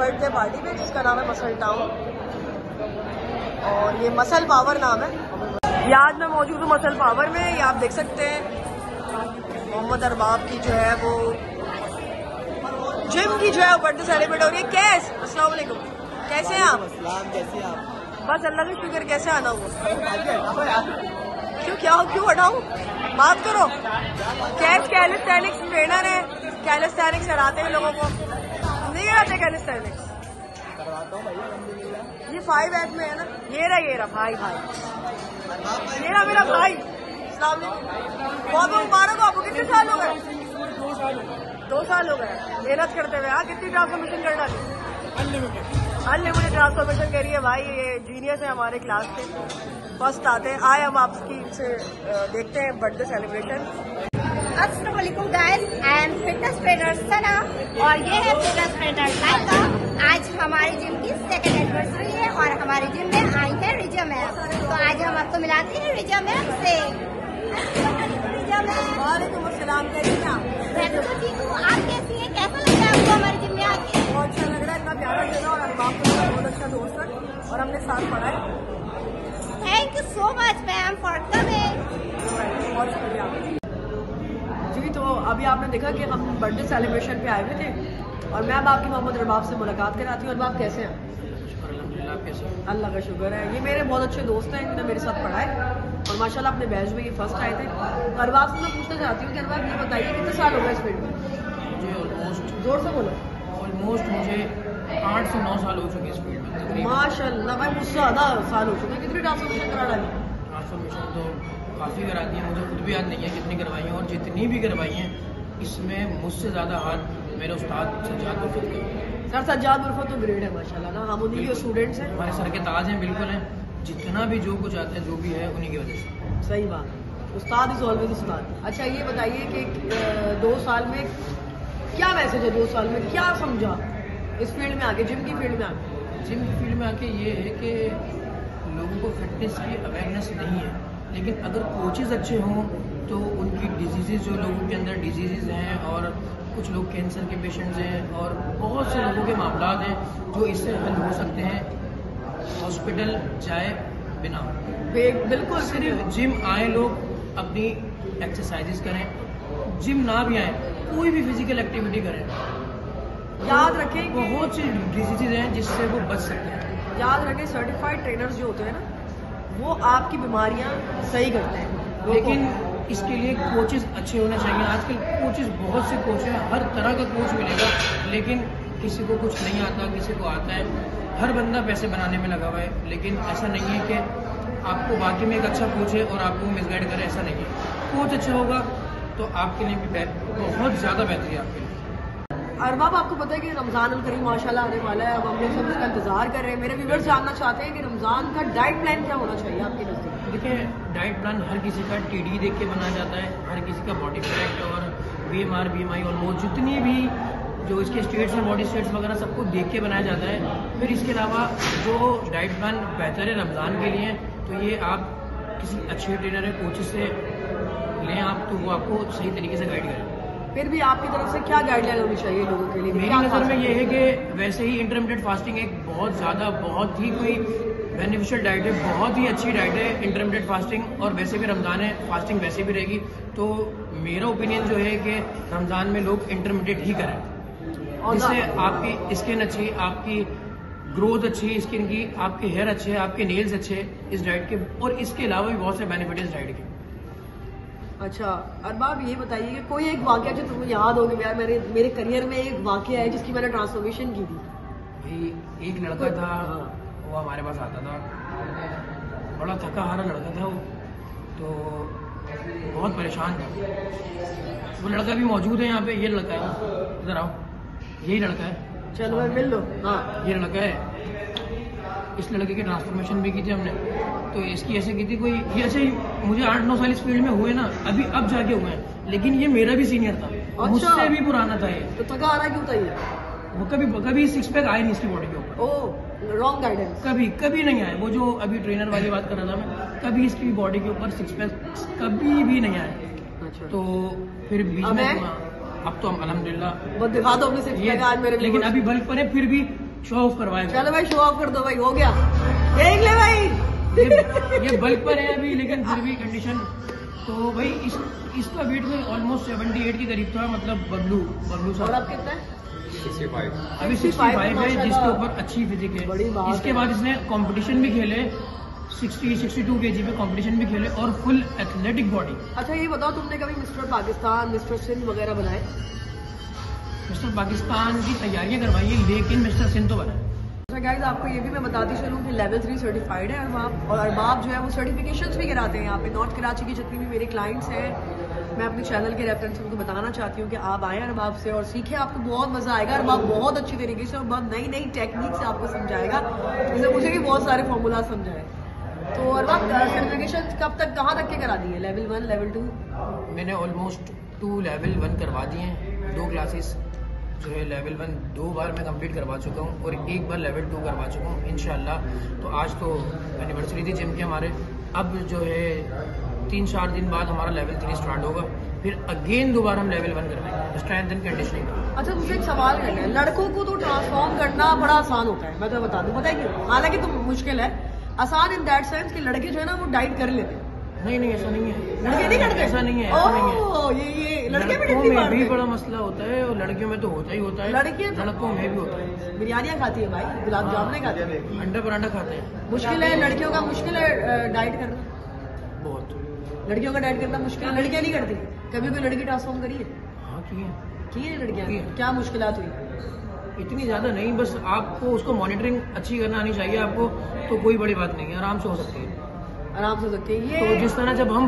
Birthday party में जिसका नाम है मसल टाउन, और ये मसल पावर नाम है। ये आज मैं मौजूद हूँ मसल पावर में। ये आप देख सकते हैं मोहम्मद अरबाब की जो है वो जिम की जो है बर्थडे सेलिब्रेट हो रही है। कैस अस्सलाम वालेकुम, कैसे हैं आप? कैसे हैं आप? बस अल्लाह का शुक्र। कैसे आना हुआ? क्यों हटाऊं? बात करो। कैस कैलिस्थेनिक्स ट्रेनर है, कैलिस्थेनिक्स कराते हैं लोगों को। नहीं कराते कैलिस्थेनिक्स? ये 5F में है ना। ये रहा भाई, ये रहा मेरा भाई। अस्सलाम वालेकुम, बहुत मुबारक हो आपको। कितने साल हो गए? 2 साल हो गए मेहनत करते हुए। हाँ, कितनी ट्रांसफॉर्मेशन कर डाली? अनलिमिटेड ट्रांसफॉर्मेशन करी है भाई। ये जीनियस है हमारे क्लास के, फर्स्ट आते हैं। आए हम आपकी से देखते हैं बर्थडे सेलिब्रेशन। अस्सलाम वालेकुम guys, I am fitness trainer Sana और ये है फिटनेस ट्रेनर लाइका। आज हमारी जिम की 2nd एनिवर्सरी है और हमारे जिम में आई है रिजा मैम। तो आज हम आपको मिलाते हैं रिजा मैम से। रिजा मैम वालेकुम अस्सलाम, कैसी हैं आप? मैं तो ठीक हूँ, आप कैसी हैं? कैसा लगता है आपको हमारे जिम में आके? बहुत अच्छा लग रहा है, इतना प्यारा जगह और अरबाब को बहुत अच्छा दोस्त है और हमने साथ पढ़ा है। Thank you so much ma'am for coming. बहुत शुक्रिया जी। तो अभी आपने देखा कि हम बर्थडे सेलिब्रेशन पे आए हुए थे और मैं अब आपकी मोहम्मद अरबाब से मुलाकात कराती हूँ। अरबाब कैसे हैं? अल्लाह का शुक्र है। ये मेरे बहुत अच्छे दोस्त हैं, इन्होंने मेरे साथ पढ़ा है और माशाल्लाह अपने बैच में ये फर्स्ट आए थे। अरबाब से मैं पूछना चाहती हूँ कि अरबाब ये बताइए कितने साल हो गए इस फील्ड में? मुझे ऑलमोस्ट जोर से बोलो। मुझे 8 से 9 साल हो चुके इस फील्ड में। माशाल्लाह भाई, मुझसे ज़्यादा साल हो चुके हैं। कितनी ट्रांसफॉर्मेशन करा डाली? ट्रांसफॉर्मेशन तो काफ़ी करा दी है, मुझे खुद भी याद नहीं है कितनी करवाई हैं, और जितनी भी करवाई हैं इसमें मुझसे ज़्यादा हाथ मेरे उस्ताद सज्जाद उर्फत के। सर सज्जाद उर्फत तो ग्रेट है माशाल्लाह ना, हम उन्हीं के स्टूडेंट्स हैं। हमारे सर के ताज हैं, बिल्कुल हैं। जितना भी जो कुछ आता है जो भी है उन्हीं की वजह से। सही बात, उस्ताद इज ऑलवेज उस्ताद। अच्छा ये बताइए कि 2 साल में क्या मैसेज है? 2 साल में क्या समझा इस फील्ड में आके, जिम की फील्ड में आके? जिम की फील्ड में आके ये है कि लोगों को फिटनेस की अवेयरनेस नहीं है, लेकिन अगर कोचेज़ अच्छे हों तो उनकी डिजीज़, जो लोगों के अंदर डिजीज़ हैं, और कुछ लोग कैंसर के पेशेंट्स हैं और बहुत से लोगों के मामला हैं जो इससे हल हो सकते हैं हॉस्पिटल जाए बिना। बिल्कुल, सिर्फ जिम आए लोग, अपनी एक्सरसाइजेस करें, जिम ना भी आए कोई भी फिजिकल एक्टिविटी करें। याद रखें बहुत सी डिजीज़ हैं जिससे वो बच सकते हैं। याद रखें सर्टिफाइड ट्रेनर्स जो होते हैं ना, वो आपकी बीमारियां सही करते हैं, लेकिन इसके लिए कोचेस अच्छे होने चाहिए। आजकल कोचेस, बहुत से कोच हैं, हर तरह का कोच मिलेगा, लेकिन किसी को कुछ नहीं आता, किसी को आता है। हर बंदा पैसे बनाने में लगा हुआ है, लेकिन ऐसा नहीं है कि आपको वाकई में एक अच्छा कोच है और आपको मिसगाइड करे, ऐसा नहीं है। कोच अच्छा होगा तो आपके लिए भी बहुत ज़्यादा बेहतरी है आपके लिए। अरबाब आपको पता है कि रमज़ान अल करीम माशाल्लाह आने वाला है, अब हम लोग सब इसका इंतजार कर रहे हैं। मेरे व्यूअर्स जानना चाहते हैं कि रमज़ान का डाइट प्लान क्या होना चाहिए आपके नज़दीक? देखिए, डाइट प्लान हर किसी का TD देख के बनाया जाता है, हर किसी का बॉडी फैट और BMR BMI ऑलमोस्ट जितनी भी जो इसके स्टेट्स हैं, बॉडी स्टेट्स वगैरह सबको देख के बनाया जाता है। फिर इसके अलावा जो डाइट प्लान बेहतर है रमज़ान के लिए, तो ये आप किसी अच्छे ट्रेनर है, कोचेस से लें आप, तो वो आपको सही तरीके से गाइड करें। फिर भी आपकी तरफ से क्या गाइडलाइन होनी चाहिए लोगों के लिए? मेरी नज़र में ये है कि वैसे ही इंटरमिटेड फास्टिंग एक बहुत ही कोई बेनिफिशियल डाइट है, बहुत ही अच्छी डाइट है इंटरमिटेड फास्टिंग, और वैसे भी रमज़ान है, फास्टिंग वैसे भी रहेगी। तो मेरा ओपिनियन जो है कि रमज़ान में लोग इंटरमिटेड ही करें, जिससे आपकी स्किन अच्छी, आपकी ग्रोथ अच्छी स्किन की, आपके हेयर अच्छे, आपके नेल्स अच्छे इस डाइट के, और इसके अलावा भी बहुत से बेनिफिट है इस डाइट के। अच्छा अरबाब ये बताइए कि कोई एक वाकया जो तुम्हें याद होगी, यार मेरे करियर में एक वाकया है जिसकी मैंने ट्रांसफॉर्मेशन की थी। भाई एक लड़का था, वो हमारे पास आता था, बड़ा थका हारा लड़का था वो, तो बहुत परेशान था। वो लड़का भी मौजूद है यहाँ पे, ये लड़का है, इधर आओ, यही लड़का है, चलो भाई मिल लो। हाँ ये लड़का है। इस लड़के की ट्रांसफॉर्मेशन भी की थी हमने, तो इसकी ऐसे की थी कोई, ये ऐसे मुझे 8-9 साल इस फील्ड में हुए ना, अब जाके हुए हैं, लेकिन ये मेरा भी सीनियर था। अच्छा। मुझसे भी पुराना था ये। तो थका हारा क्यों था ये? वो कभी 6 पैक आए नहीं इसकी बॉडी के ऊपर। Oh, wrong guidance. कभी नहीं आए। वो जो अभी ट्रेनर वाली बात कर रहा था मैं, कभी इसकी बॉडी के ऊपर 6 पैक कभी भी नहीं आए। अच्छा। तो फिर बीच में अब तो हम अल्हम्दुलिल्लाह बहुत दिखा दो अपने 6 पैक आज मेरे, लेकिन अभी बल्क पर है, फिर भी शो ऑफ करवाएगा। चलो भाई शो ऑफ कर दो भाई, हो गया देख ले भाई। ये बल्क पर है अभी, लेकिन फिर भी कंडीशन तो भाई इसका वेट में ऑलमोस्ट 78 के करीब था, मतलब बबलू और साहब। अब कितना है? 65। अभी 65 है, जिसके ऊपर अच्छी फिजिक बड़ी है। बात इसके है। बाद इसने कंपटीशन भी खेले, 60-62 kg पे कंपटीशन भी खेले और फुल एथलेटिक बॉडी। अच्छा ये बताओ, तुमने कभी मिस्टर पाकिस्तान, मिस्टर सिंध वगैरह बनाए? मिस्टर पाकिस्तान की तैयारियां करवाई है, लेकिन मिस्टर सिंध तो बना। अच्छा गाइस, आपको ये भी मैं बताती चलूँ कि लेवल 3 सर्टिफाइड है अरबाब, और अरबाब जो है वो सर्टिफिकेशंस भी कराते हैं यहाँ पे। नॉर्थ कराची की जितनी भी मेरे क्लाइंट्स हैं, मैं अपने चैनल के रेफरेंस से उनको बताना चाहती हूँ कि आप आएँ अरबाब से और सीखें, आपको बहुत मजा आएगा। अरबाब बहुत अच्छी तरीके से और बहुत नई नई टेक्निक से आपको समझाएगा, जैसे मुझे भी बहुत सारे फॉर्मूला समझाए। तो अरबाब सर्टिफिकेशन कब तक, कहाँ तक के करा दी है? Level 1, level 2? मैंने ऑलमोस्ट 2 लेवल 1 करवा दिए हैं। 2 क्लासेस जो है लेवल 1 2 बार मैं कंप्लीट करवा चुका हूँ और 1 बार लेवल 2 करवा चुका हूँ इंशाल्लाह। तो आज तो एनिवर्सरी थी जिम के हमारे, अब जो है 3-4 दिन बाद हमारा लेवल 3 स्टार्ट होगा, फिर अगेन दोबारा हम लेवल 1 करवाएंगे, स्ट्रेंथ एंड कंडीशनिंग। अच्छा मुझे एक सवाल करना है, लड़कों को तो ट्रांसफॉर्म करना बड़ा आसान होता है, मैं तो बता दूं, पता है क्यों? हालांकि तो मुश्किल है, आसान इन दैट सेंस कि लड़के जो है ना वो डाइट कर लेते हैं। नहीं ऐसा नहीं है, लड़के नहीं करते? ऐसा नहीं है, ऐसा नहीं है। ओह, ये लड़के भी लड़कों डिप्टी में मारते भी हैं। बड़ा मसला होता है और लड़कियों में तो होता ही होता है। लड़कियां तो- लड़कों में भी होता है। बिरयानियाँ खाती है भाई, गुलाब जामुन खाती है। अंडा पराठा खाते हैं। मुश्किल है लड़कियों का, मुश्किल है डाइट करना, बहुत। लड़कियों का डाइट करना मुश्किल है। लड़कियां नहीं करती, कभी कोई लड़की ट्रांसफॉर्म करी है? हाँ की है लड़कियां? की है। क्या मुश्किलात हुई? इतनी ज्यादा नहीं, बस आपको उसको मॉनिटरिंग अच्छी करना आनी चाहिए आपको, तो कोई बड़ी बात नहीं है, आराम से हो सकती है। आराम से हो सकती है तो ये। जिस तरह जब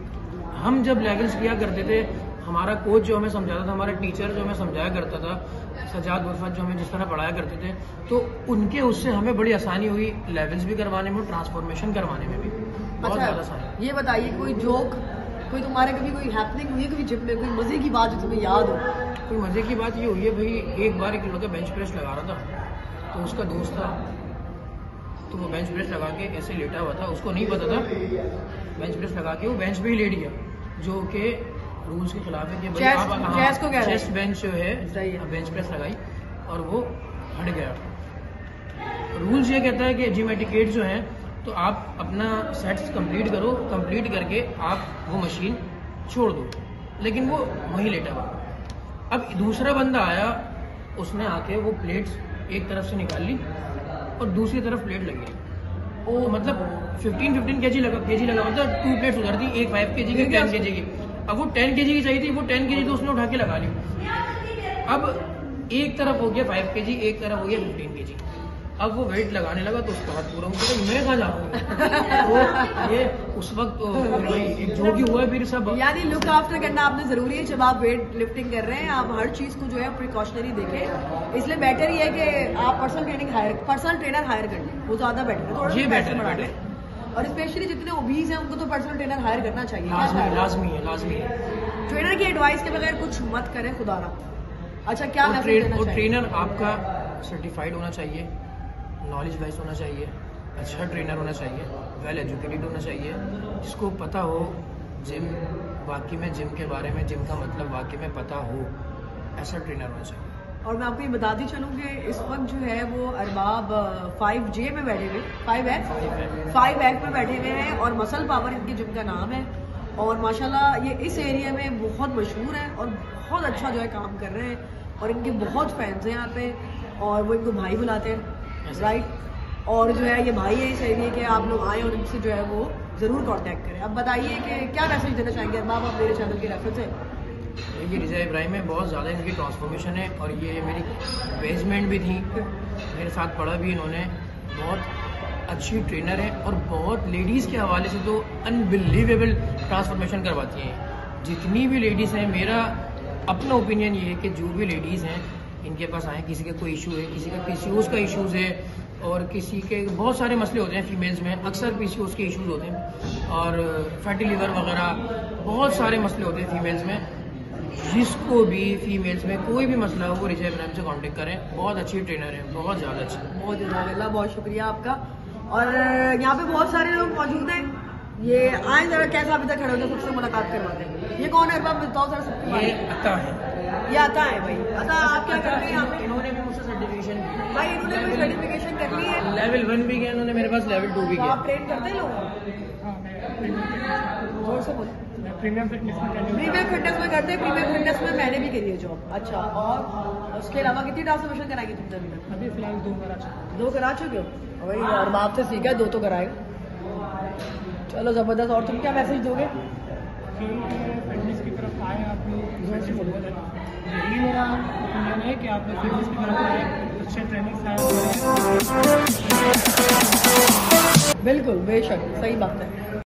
हम जब लेवल्स किया करते थे, हमारा कोच जो हमें समझाता था, हमारा टीचर जो हमें समझाया करता था, सजाद गुरफत जो हमें जिस तरह पढ़ाया करते थे, तो उनके उससे हमें बड़ी आसानी हुई लेवल्स भी करवाने में, ट्रांसफॉर्मेशन करवाने में भी बहुत ज्यादा आसानी। ये बताइए, कोई जोक, कोई तुम्हारे कभी कोई हैपनिंग हुई है कभी जिम में, कोई मजे की बात जो तुम्हें याद हो? कोई मजे की बात ये हुई है भाई, एक बार एक लड़का बेंच प्रेस लगा रहा था, तो उसका दोस्त था, तो वो बेंच प्रेस लगा के ऐसे लेटा हुआ था, उसको नहीं पता था बेंच प्रेस लगा के वो बेंच पे ही लेट गया, जो कि रूल्स के खिलाफ है कि भाई चेस्ट- आप चेस्ट को क्या है? चेस्ट बेंच जो सही है। है बेंच प्रेस लगाई और वो हट गया। रूल्स ये कहता है कि जिम एटिकेट जो है, तो आप अपना सेट्स कंप्लीट करो, कंप्लीट करके आप वो मशीन छोड़ दो, लेकिन वो वहीं लेटा हुआ। अब दूसरा बंदा आया, उसने आके वो प्लेट्स एक तरफ से निकाल ली और दूसरी तरफ प्लेट लगी। ओ मतलब 15 kg लगा मतलब 2 प्लेट्स उधर थी, एक 5 kg की, 10 kg की। अब वो 10 kg की चाहिए थी, वो 10 kg तो उसने उठा के लगा ली। अब एक तरफ हो गया 5 kg, एक तरफ हो गया 15 kg। अब वो वेट लगाने लगा तो उसका हाथ पूरा मुझे, मैं कहाँ जाऊँ? तो ये उस वक्त एक जो भी हुआ फिर सब, यानी लुक आफ्टर करना आपने जरूरी है जब आप वेट लिफ्टिंग कर रहे हैं। आप हर चीज को जो है प्रिकॉशनरी देखें, इसलिए बेटर ही है कि आप पर्सनल ट्रेनर हायर कर लें, वो ज्यादा बेटर है, थोड़ा ये सा बेटर पैसे बढ़ा है, लें। और स्पेशली जितने ओबीज हैं उनको तो पर्सनल ट्रेनर हायर करना चाहिए। क्या ख्याल है? लाजमी है। ट्रेनर की एडवाइस के बगैर कुछ मत करें, खुदा ना। अच्छा क्या मैसेज देना और चाहिए? ट्रेनर आपका सर्टिफाइड होना चाहिए, नॉलेज वाइज होना चाहिए, अच्छा ट्रेनर होना चाहिए, वेल एजुकेटेड होना चाहिए, जिसको पता हो जिम, वाकई में जिम के बारे में, जिम का मतलब वाकई में पता हो, ऐसा ट्रेनर होना चाहिए। और मैं आपको ये बताती चलूँ कि इस वक्त जो है वो अरबाब 5J में बैठे हुए, 5F में बैठे हुए हैं और मसल पावर इनके जिम का नाम है। और माशाल्लाह ये इस एरिया में बहुत मशहूर है और बहुत अच्छा जो है काम कर रहे हैं और इनके बहुत फैंस हैं यहाँ पे और वो इनको भाई बुलाते हैं, राइट। और जो है ये भाई है इस एरिया के, आप लोग आए और इनसे जो है वो जरूर कांटेक्ट करें। अब बताइए कि क्या मैसेज देना चाहेंगे अरबाब आप मेरे चैनल के रेफरेंस से? ये रिजा इब्राहिम है, बहुत ज़्यादा इनकी ट्रांसफॉर्मेशन है और ये मेरी बेसमेंट भी थी, मेरे साथ पढ़ा भी इन्होंने, बहुत अच्छी ट्रेनर है और बहुत लेडीज़ के हवाले से तो अनबिलीवेबल ट्रांसफॉर्मेशन करवाती हैं। जितनी भी लेडीज़ हैं, मेरा अपना ओपिनियन ये है कि जो भी लेडीज़ हैं इनके पास आए, किसी का कोई इशू है, किसी का पीसीओएस का इशूज़ है और किसी के बहुत सारे मसले होते हैं फीमेल्स में, अक्सर पीसीओएस के इश्यूज होते हैं और फैटी लिवर वगैरह बहुत सारे मसले होते हैं फीमेल्स में। जिसको भी फीमेल्स में कोई भी मसला हो वो रिजा इब्राहिम से कांटेक्ट करें, बहुत अच्छी ट्रेनर है, बहुत ज़्यादा अच्छी। बहुत जज़ाकल्लाह, बहुत शुक्रिया आपका। और यहाँ पे बहुत सारे लोग मौजूद हैं, ये आए जरा कैसा अभी तक खड़े होते सबसे मुलाकात करवाते हैं। ये कौन है अरबाब, बताओ जरा सबके बारे ये में। अता है, ये आता है भाई। अच्छा आप क्या करते हैं यहाँ पे? इन्होंने भी मुझसे सर्टिफिकेशन भाई इन्होंने भी सर्टिफिकेशन कर ली है। लेवल 1 भी किया इन्होंने, मेरे पास लेवल 2 भी तो किया। आप ट्रेन करते हैं लोग? जोर से बोलो। प्रीमियम फिटनेस में प्रीमियम फिटनेस में करते हैं। प्रीमियम फिटनेस में मैंने भी करी है जॉब। अच्छा, और उसके अलावा कितनी ट्रांसफॉर्मेशन कराएगी तुमने अभी तक? अभी फिलहाल 2 करा चुका हूं। 2 करा चुके हो? वही यार, बाप से सीखा है, 2 तो कराएगा। चलो जबरदस्त। और तुम क्या मैसेज दोगे? फिटनेस की तरफ आए आप लोग, यही मेरा ओपिनियन है कि आप लोग फिटनेस की तरफ आए, अच्छे ट्रेनिंग आए। बिल्कुल, बेशक सही बात है।